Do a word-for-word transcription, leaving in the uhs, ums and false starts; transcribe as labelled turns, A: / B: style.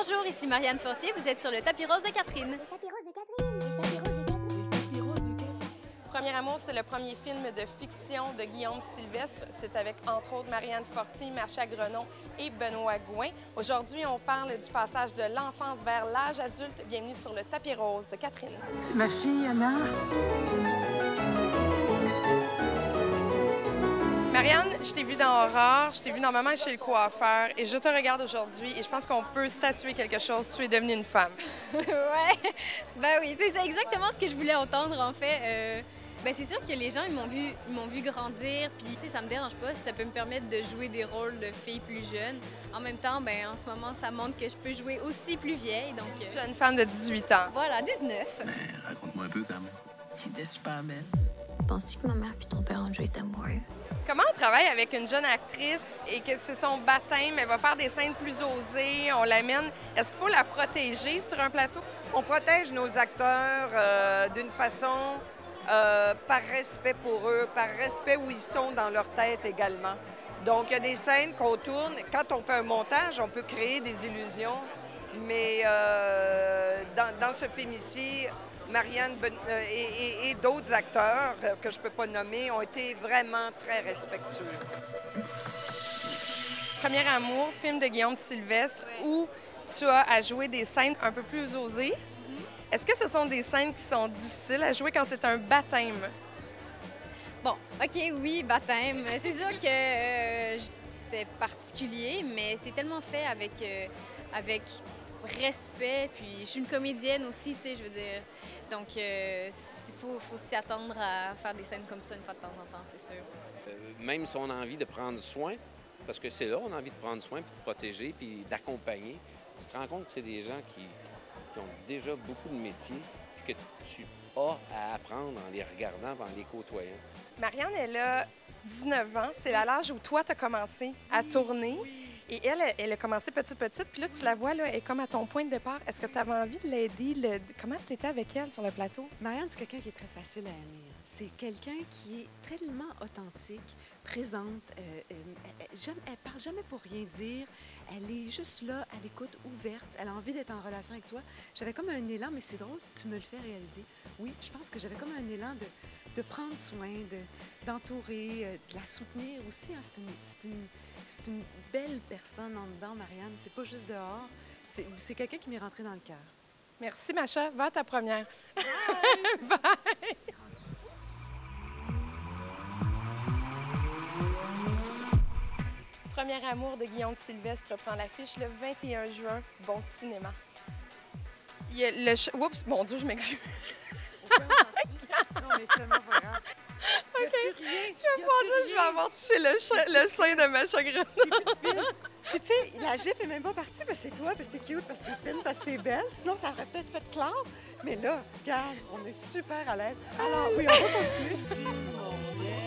A: Bonjour, ici Marianne Fortier, vous êtes sur le tapis rose de Catherine.
B: Le tapis rose de Catherine, le tapis rose de Catherine, le tapis rose de Catherine.
C: Premier amour, c'est le premier film de fiction de Guillaume Sylvestre. C'est avec, entre autres, Marianne Fortier, Macha Grenon et Benoît Gouin. Aujourd'hui, on parle du passage de l'enfance vers l'âge adulte. Bienvenue sur le tapis rose de Catherine.
D: C'est ma fille, Anna.
C: Marianne, je t'ai vue dans Aurore, je t'ai vue normalement chez le coiffeur et je te regarde aujourd'hui et je pense qu'on peut statuer quelque chose. Tu es devenue une femme.
A: Ouais, ben oui, c'est ça, exactement ce que je voulais entendre en fait. Euh, ben c'est sûr que les gens ils m'ont vu, ils m'ont vu grandir, puis tu sais ça me dérange pas, ça peut me permettre de jouer des rôles de filles plus jeunes. En même temps, ben en ce moment ça montre que je peux jouer aussi plus vieille, donc.
C: Une jeune femme de dix-huit ans.
A: Voilà, dix-neuf.
D: Mais raconte-moi un peu quand même. J'étais super belle.
B: Penses-tu que ma mère et ton père ont déjà été amoureux?
C: Comment on travaille avec une jeune actrice et que c'est son baptême, elle va faire des scènes plus osées, on l'amène. Est-ce qu'il faut la protéger sur un plateau?
E: On protège nos acteurs euh, d'une façon euh, par respect pour eux, par respect où ils sont dans leur tête également. Donc, il y a des scènes qu'on tourne. Quand on fait un montage, on peut créer des illusions, mais euh, dans, dans ce film ici, Marianne ben, euh, et, et, et d'autres acteurs euh, que je ne peux pas nommer ont été vraiment très respectueux.
C: Premier amour, film de Guillaume Sylvestre, où tu as à jouer des scènes un peu plus osées. Mm-hmm. Est-ce que ce sont des scènes qui sont difficiles à jouer quand c'est un baptême?
A: Bon, OK, oui, baptême. C'est sûr que euh, c'était particulier, mais c'est tellement fait avec, euh, avec respect, puis je suis une comédienne aussi, tu sais, je veux dire. Donc, il euh, faut, faut s'y attendre à faire des scènes comme ça une fois de temps en temps, c'est sûr.
F: Euh, même si on a envie de prendre soin, parce que c'est là, on a envie de prendre soin, puis de protéger, puis d'accompagner, tu te rends compte que c'est des gens qui, qui ont déjà beaucoup de métiers, puis que tu as à apprendre en les regardant, en les côtoyant.
C: Marianne, elle a dix-neuf ans, c'est à l'âge où toi, tu as commencé à tourner. Et elle, elle a commencé petite, petite, puis là, tu la vois, là, elle est comme à ton point de départ. Est-ce que tu avais envie de l'aider? Le... Comment tu étais avec elle sur le plateau?
G: Marianne, c'est quelqu'un qui est très facile à aimer. C'est quelqu'un qui est tellement authentique, présente. Euh, euh, elle, elle, elle parle jamais pour rien dire. Elle est juste là, à l'écoute, ouverte. Elle a envie d'être en relation avec toi. J'avais comme un élan, mais c'est drôle, tu me le fais réaliser. Oui, je pense que j'avais comme un élan de, de prendre soin, de, d'entourer, euh, de la soutenir aussi. Hein. C'est une, c'est une, c'est une belle personne en dedans, Marianne. C'est pas juste dehors. C'est, c'est quelqu'un qui m'est rentré dans le cœur.
C: Merci, Macha. Va à ta première.
G: Bye!
C: Bye! Premier amour de Guillaume Sylvestre prend l'affiche le vingt et un juin. Bon cinéma. Il y a le ch... Oups, mon Dieu, je m'excuse.
G: Non, mais c'est tellement pas grave.
C: OK. Je vais pas dire, je vais avoir touché le, ch... le sein de Macha Grenon.
G: J'ai plus de fil. Puis tu sais, la gif est même pas partie parce que c'est toi, parce que t'es cute, parce que t'es fine, parce que t'es belle. Sinon, ça aurait peut-être fait clair. Mais là, regarde, on est super à l'aise. Alors, oui, on va continuer.